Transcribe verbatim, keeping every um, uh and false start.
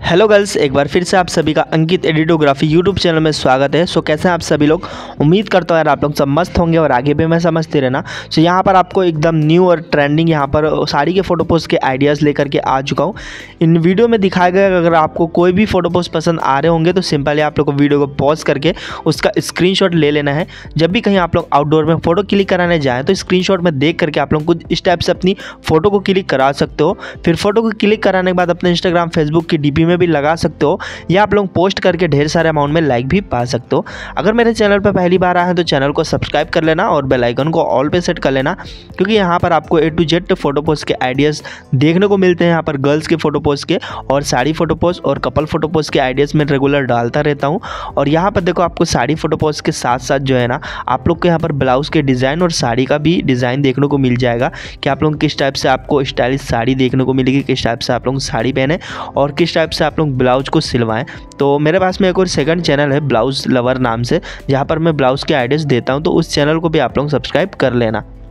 Hello girls, एक बार फिर से आप सभी का अंकित एडिटोग्राफी यूट्यूब चैनल में स्वागत है। सो कैसे हैं आप सभी लोग। उम्मीद करता हूँ यार आप लोग सब मस्त होंगे और आगे भी मैं समझते रहना। सो यहाँ पर आपको एकदम न्यू और ट्रेंडिंग यहाँ पर साड़ी के फ़ोटो पोस्ट के आइडियाज़ लेकर के आ चुका हूँ। इन वीडियो में दिखाया गया अगर आपको कोई भी फ़ोटो पोस्ट पसंद आ रहे होंगे तो सिंपली आप लोग को वीडियो को पॉज करके उसका स्क्रीनशॉट ले लेना है। जब भी कहीं आप लोग आउटडोर में फ़ोटो क्लिक कराने जाएँ तो स्क्रीनशॉट में देख करके आप लोग कुछ इस टाइप से अपनी फ़ोटो को क्लिक करा सकते हो। फिर फ़ोटो को क्लिक कराने के बाद अपने इंस्टाग्राम फेसबुक की डीपी में भी लगा सकते हो या आप लोग पोस्ट करके ढेर सारे अमाउंट में लाइक भी पा सकते हो। अगर मेरे चैनल पर पहली बार आए हैं तो चैनल को सब्सक्राइब कर लेना और बेल आइकन को ऑल पे सेट कर लेना, क्योंकि यहाँ पर आपको A to Z photo post के आइडियाज़ देखने को मिलते हैं। यहाँ पर गर्ल्स के फोटो पोस्ट के और साड़ी फोटो पोस्ट और कपल फोटो पोस्ट के आइडियाज़ मैं रेगुलर डालता रहता हूँ। और यहाँ पर देखो आपको साड़ी फोटो पोस्ट के साथ साथ जो है ना आप लोग को यहाँ पर ब्लाउज़ के डिज़ाइन और साड़ी का भी डिज़ाइन देखने को मिल जाएगा कि आप लोग किस टाइप से आपको स्टाइलिश साड़ी देखने को मिलेगी, किस टाइप से आप लोग साड़ी पहने और किस टाइप से आप लोग ब्लाउज को सिलवाएं। तो मेरे पास में एक और सेकंड चैनल है ब्लाउज़ लवर नाम से, जहाँ पर मैं ब्लाउज़ के आइडियाज़ देता हूँ, तो उस चैनल को भी आप लोग सब्सक्राइब कर लेना।